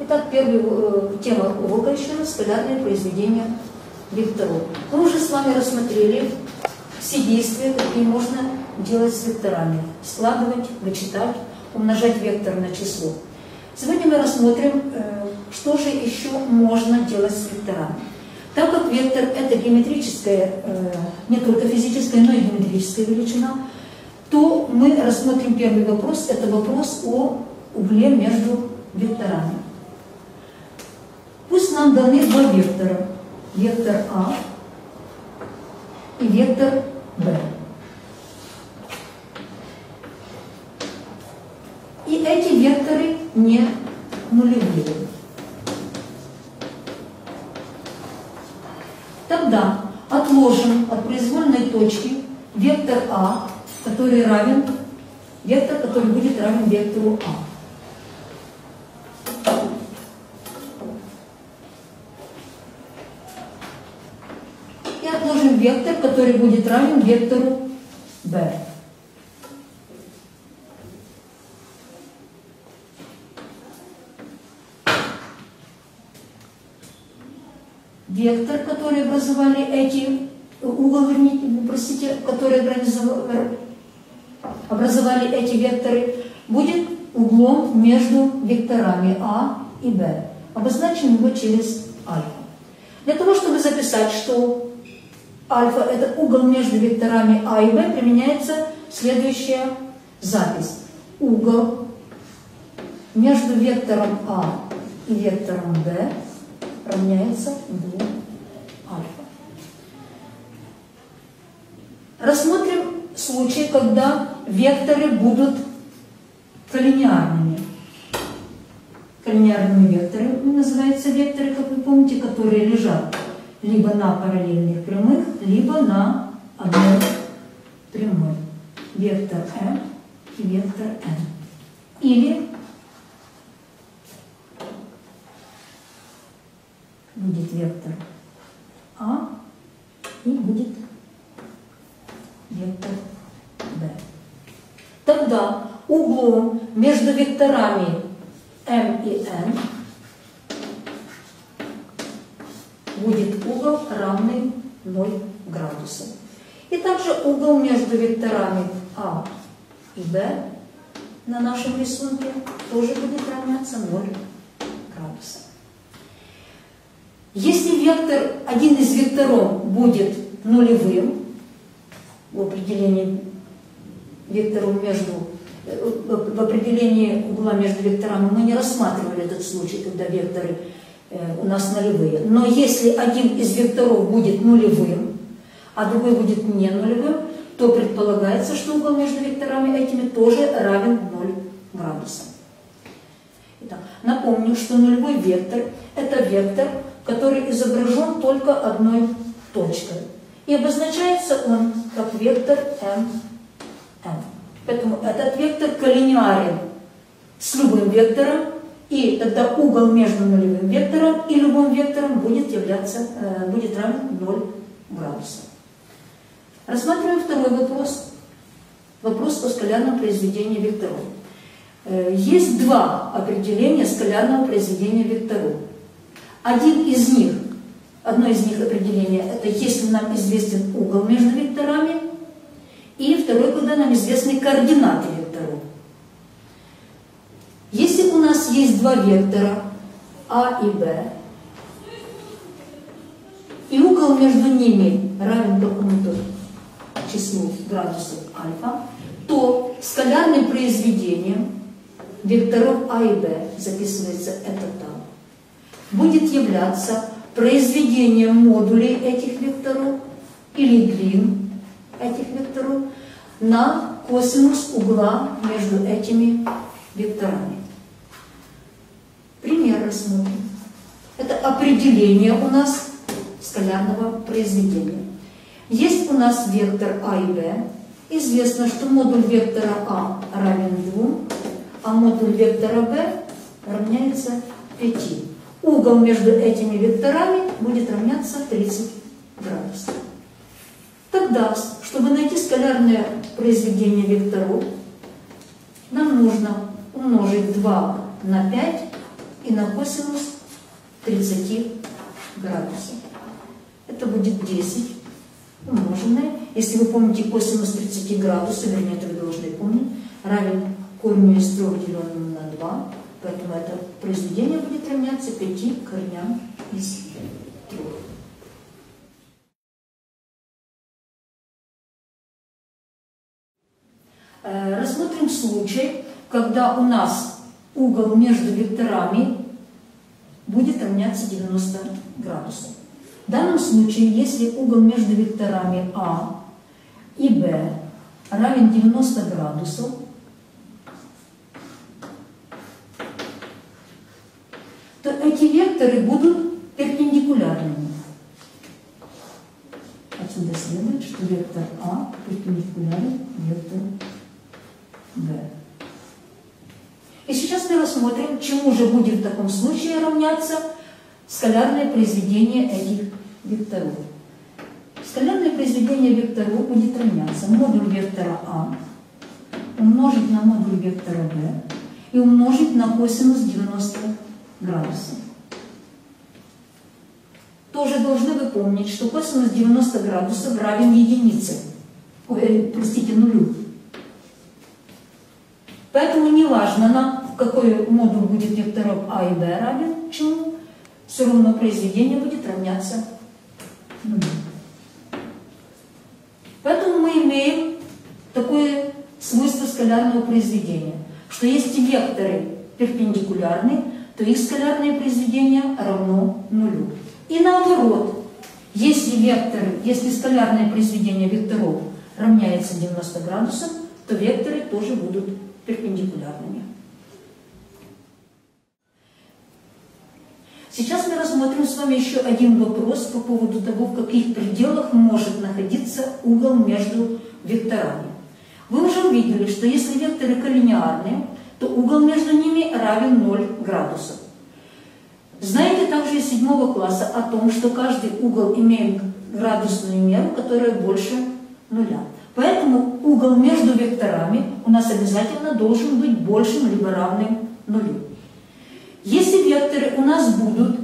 Итак, первая тема урока еще раз — скалярные произведения векторов. Мы уже с вами рассмотрели все действия, какие можно делать с векторами. Складывать, вычитать, умножать вектор на число. Сегодня мы рассмотрим, что же еще можно делать с векторами. Так как вектор — это геометрическая, не только физическая, но и геометрическая величина, то мы рассмотрим первый вопрос. Это вопрос о угле между векторами. Пусть нам даны два вектора. Вектор А и вектор Б. И эти векторы не нулевые. Тогда отложим от произвольной точки вектор А, который равен, вектор, который будет равен вектору А. И отложим вектор, который будет равен вектору Б. Вектор, который образовали эти угол, простите, которые образовали эти векторы, будет углом между векторами А и Б. Обозначим его через альфа. Для того, чтобы записать, что альфа — это угол между векторами А и Б, применяется следующая запись. Угол между вектором А и вектором Б равняется углу альфа. Рассмотрим случай, когда векторы будут коллинеарными. Коллинеарными векторами называются векторы, как вы помните, которые лежат либо на параллельных прямых, либо на одной прямой. Вектор М и вектор Н. Или будет вектор А и будет вектор Б. Тогда углом между векторами М и Н будет угол, равный 0 градусов. И также угол между векторами А и Б на нашем рисунке тоже будет равняться 0 градусов. Если вектор, один из векторов будет нулевым, в определении векторов в определении угла между векторами мы не рассматривали этот случай, когда векторы у нас нулевые. Но если один из векторов будет нулевым, а другой будет не нулевым, то предполагается, что угол между векторами этими тоже равен 0 градусов. Итак, напомню, что нулевой вектор — это вектор, который изображен только одной точкой. И обозначается он как вектор МН. Поэтому этот вектор коллинеарен с любым вектором, и тогда угол между нулевым вектором и любым вектором будет равен 0 градусов. Рассматриваем второй вопрос. Вопрос о скалярном произведении векторов. Есть два определения скалярного произведения векторов. Одно из них определение — это если нам известен угол между векторами, и второе, когда нам известны координаты векторов. Если у нас есть два вектора А и Б, и угол между ними равен какому-то числу градусов альфа, то скалярным произведением векторов А и Б, записывается это так, будет являться произведением модулей этих векторов или длин этих векторов на косинус угла между этими векторами. Пример рассмотрим. Это определение у нас скалярного произведения. Есть у нас вектор А и Б. Известно, что модуль вектора А равен 2, а модуль вектора Б равняется 5. Угол между этими векторами будет равняться 30 градусов. Тогда, чтобы найти скалярное произведение векторов, нам нужно умножить 2 на 5 и на косинус 30 градусов. Это будет 10 умноженное. Если вы помните, косинус 30 градусов, вернее, это вы должны помнить, равен корню из 3, деленному на 2. Поэтому это произведение будет равняться 5 корням из 3. Рассмотрим случай, когда у нас угол между векторами будет равняться 90 градусов. В данном случае, если угол между векторами А и Б равен 90 градусов, то эти векторы будут перпендикулярными. Отсюда следует, что вектор А перпендикулярен вектору Б. И сейчас мы рассмотрим, чему же будет в таком случае равняться скалярное произведение этих векторов. Скалярное произведение векторов будет равняться модуль вектора А умножить на модуль вектора Б и умножить на косинус 90 градусов. Тоже должны вы помнить, что косинус 90 градусов равен единице. Нулю. Поэтому не важно нам, в какой модуль будет векторов А и Б равен чему, все равно произведение будет равняться нулю. Поэтому мы имеем такое свойство скалярного произведения, что если векторы перпендикулярны, то их скалярное произведение равно нулю. И наоборот, если скалярное произведение векторов равняется 90 градусам, то векторы тоже будут перпендикулярными. Сейчас мы рассмотрим с вами еще один вопрос по поводу того, в каких пределах может находиться угол между векторами. Вы уже увидели, что если векторы коллинеарные, то угол между ними равен 0 градусов. Знаете также из 7 класса о том, что каждый угол имеет градусную меру, которая больше нуля. Поэтому угол между векторами у нас обязательно должен быть большим либо равным нулю. Если векторы у нас будут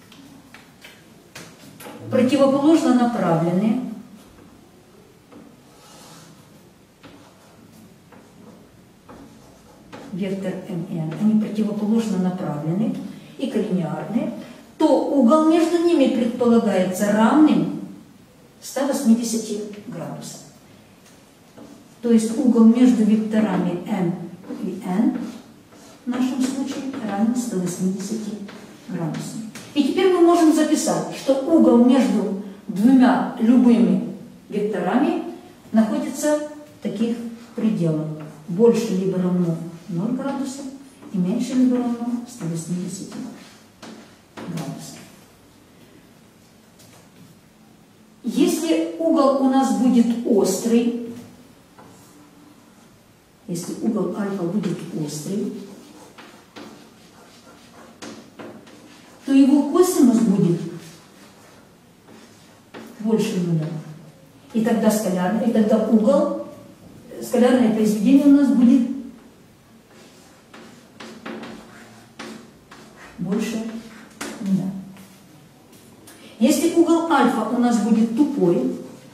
противоположно направлены, вектор МН, они противоположно направлены и коллинеарные, то угол между ними предполагается равным 180 градусов. То есть угол между векторами m и n в нашем случае равен 180 градусам. И теперь мы можем записать, что угол между двумя любыми векторами находится в таких пределах. Больше либо равно 0 градусов и меньше либо равно 180 градусов. Если угол у нас будет острый, если угол альфа будет острый, то его косинус будет больше нуля. И тогда скалярное произведение у нас будет больше нуля. Если угол альфа у нас будет тупой,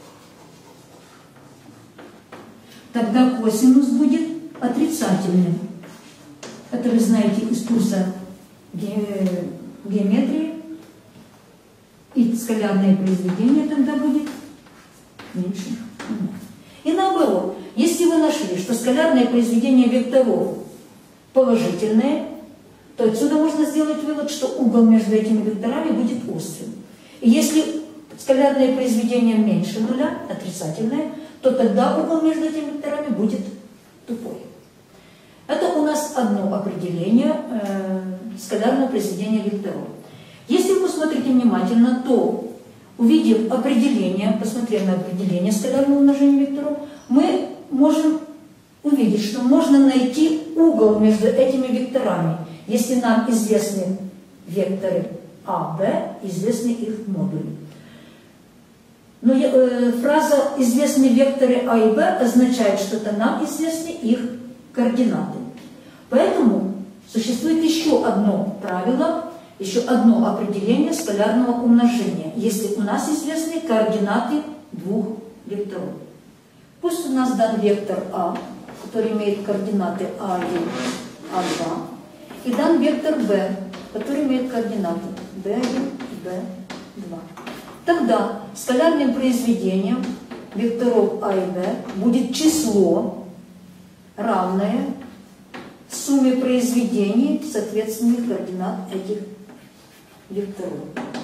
тогда косинус будет отрицательным. Это вы знаете из курса геометрии. И скалярное произведение тогда будет меньше. И наоборот, если вы нашли, что скалярное произведение векторов положительное, то отсюда можно сделать вывод, что угол между этими векторами будет острым. И если скалярное произведение меньше нуля, отрицательное, то тогда угол между этими векторами будет тупой. Это у нас одно определение скалярного произведения векторов. Если вы посмотрите внимательно, то, увидев определение, посмотрев на определение скалярного умножения векторов, мы можем увидеть, что можно найти угол между этими векторами, если нам известны векторы А, Б, известны их модули. Но фраза «известны векторы А и Б» означает, что нам известны их координаты. Поэтому Существует еще одно правило, еще одно определение скалярного умножения, если у нас известны координаты двух векторов. Пусть у нас дан вектор А, который имеет координаты А1, А2, и дан вектор Б, который имеет координаты B1 и B2. Тогда скалярным произведением векторов А и Б будет число, равное сумме произведений соответственных координат этих векторов.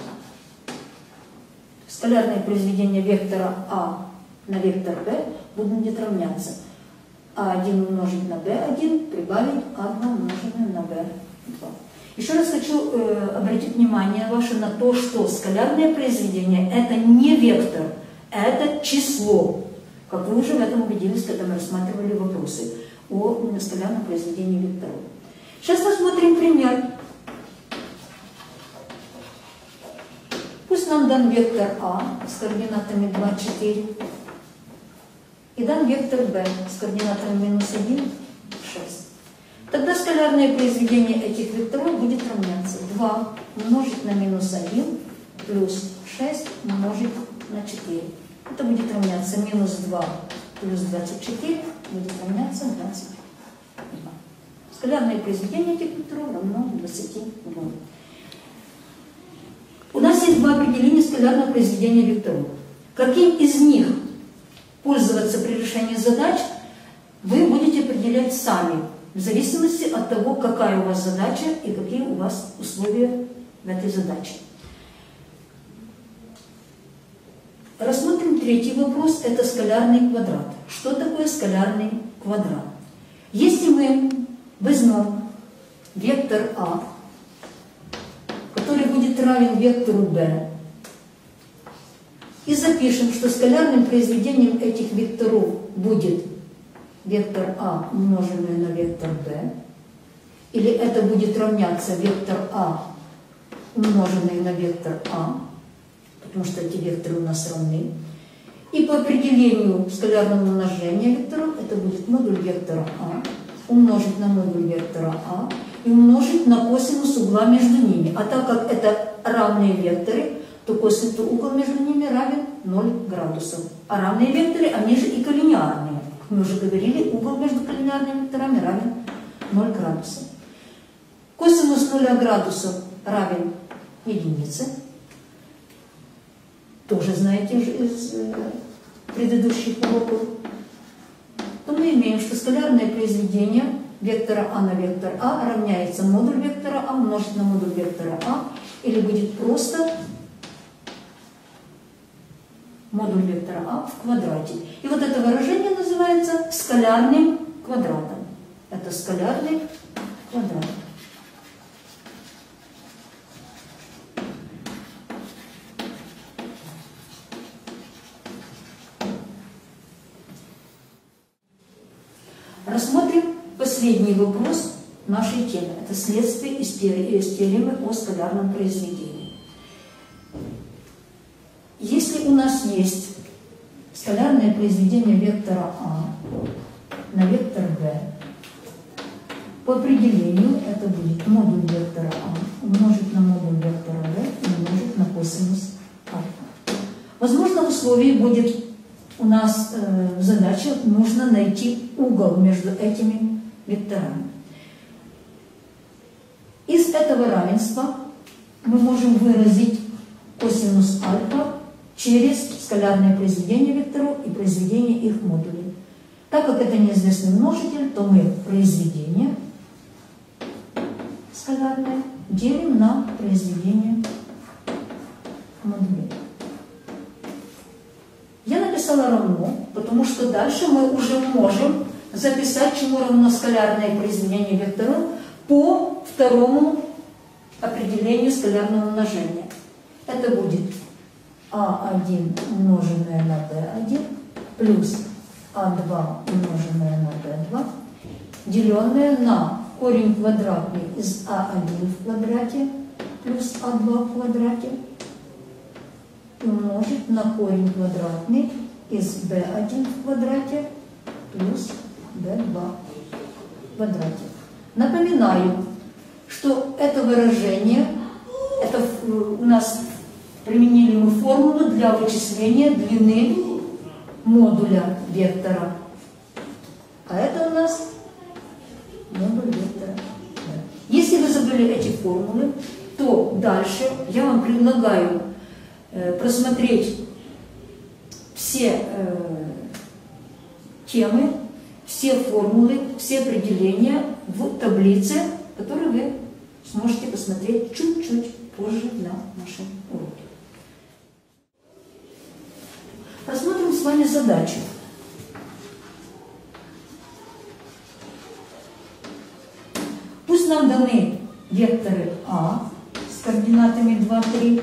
Скалярное произведение вектора А на вектор Б будет равняться А1 умножить на B1 прибавить А2 умноженное на B2. Еще раз хочу обратить внимание ваше на то, что скалярное произведение это не вектор, это число. Как вы уже в этом убедились, когда мы рассматривали вопросы о скалярном произведении векторов. Сейчас рассмотрим пример. Пусть нам дан вектор А с координатами 2, 4 и дан вектор Б с координатами минус 1, 6. Тогда скалярное произведение этих векторов будет равняться 2 умножить на минус 1 плюс 6 умножить на 4. Это будет равняться минус 2 плюс 24 будет равняться 22. Скалярное произведение этих векторов равно 22. У нас есть два определения скалярного произведения векторов. Каким из них пользоваться при решении задач, вы будете определять сами, в зависимости от того, какая у вас задача и какие у вас условия в этой задаче. Рассмотрим третий вопрос, это скалярный квадрат. Что такое скалярный квадрат? Если мы возьмем вектор А, который будет равен вектору b, и запишем, что скалярным произведением этих векторов будет вектор А умноженный на вектор b, или это будет равняться вектор А умноженный на вектор А, потому что эти векторы у нас равны. И по определению скалярного умножения векторов это будет модуль вектора А умножить на модуль вектора А и умножить на косинус угла между ними. А так как это равные векторы, то угол между ними равен 0 градусов. А равные векторы, они же и коллинеарные. Мы уже говорили, угол между коллинеарными векторами равен 0 градусов. Косинус 0 градусов равен единице. Тоже знаете из предыдущих уроков. То мы имеем, что скалярное произведение вектора А на вектор А равняется модуль вектора А умножить на модуль вектора А, или будет просто модуль вектора А в квадрате. И вот это выражение называется скалярным квадратом. Это скалярный квадрат. Рассмотрим последний вопрос нашей темы. Это следствие из теоремы о скалярном произведении. Если у нас есть скалярное произведение вектора А на вектор b, по определению это будет модуль вектора А умножить на модуль вектора b и умножить на косинус альфа. Возможно, в условии будет у нас в задаче нужно найти угол между этими векторами. Из этого равенства мы можем выразить косинус альфа через скалярное произведение векторов и произведение их модулей. Так как это неизвестный множитель, то мы произведение скалярное делим на произведение модулей. Я написала равно, потому что дальше мы уже можем записать, чему равно скалярное произведение векторов по второму определению скалярного умножения. Это будет А1 умноженное на b1 плюс А2 умноженное на b2, деленное на корень квадратный из А1 в квадрате плюс А2 в квадрате, умножить на корень квадратный из b1 в квадрате плюс b2 в квадрате. Напоминаю, что это выражение, это у нас применили мы формулу для вычисления длины модуля вектора. А это у нас модуль вектора. Если вы забыли эти формулы, то дальше я вам предлагаю просмотреть все темы, все формулы, все определения в таблице, которые вы сможете посмотреть чуть-чуть позже на нашем уроке. Рассмотрим с вами задачу. Пусть нам даны векторы А с координатами 2, 3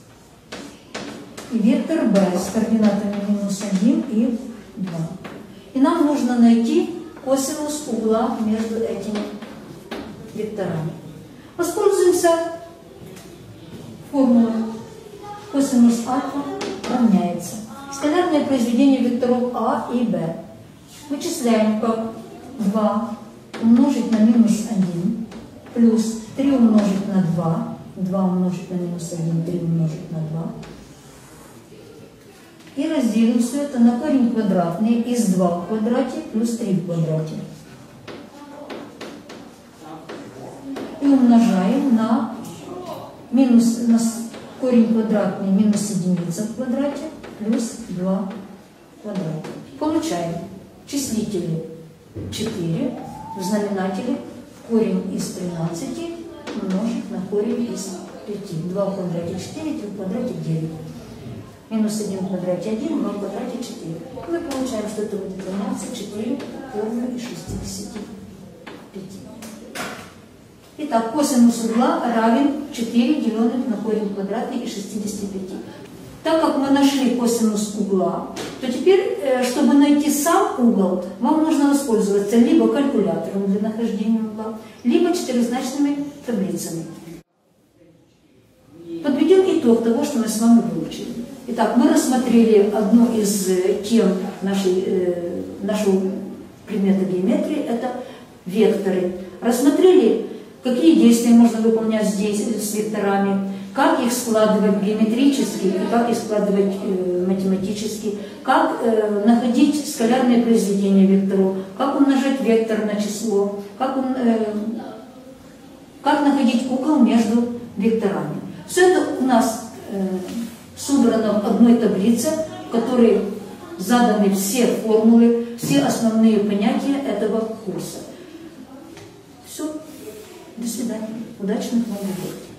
и вектор Б с координатами -1 и 2. И нам нужно найти косинус угла между этими векторами. Воспользуемся формулой. Косинус альфа равняется скалярное произведение векторов А и Б. Вычисляем как 2 умножить на -1 плюс 3 умножить на 2, 2 умножить на -1, 3 умножить на 2. И разделим все это на корень квадратный из 2 в квадрате плюс 3 в квадрате. И умножаем на корень квадратный минус единица в квадрате плюс 2 в квадрате. Получаем числители 4, в знаменателе корень из 13 умножить на корень из 5. 2 в квадрате 4, 3 в квадрате 9. Минус 1 в квадрате 1, 2 в квадрате 4. Мы получаем, что это будет равняться 4 корня из 65. Итак, косинус угла равен 4, деленных на корень квадратный из 65. Так как мы нашли косинус угла, то теперь, чтобы найти сам угол, вам нужно воспользоваться либо калькулятором для нахождения угла, либо четырехзначными таблицами. Подведем итог того, что мы с вами выучили. Итак, мы рассмотрели одну из тем нашего предмета геометрии, это векторы. Рассмотрели, какие действия можно выполнять здесь с векторами, как их складывать геометрически и как их складывать математически, как находить скалярные произведения векторов, как умножать вектор на число, как находить угол между векторами. Все это у нас собрано в одной таблице, в которой заданы все формулы, все основные понятия этого курса. Все. До свидания. Удачных вам уроков.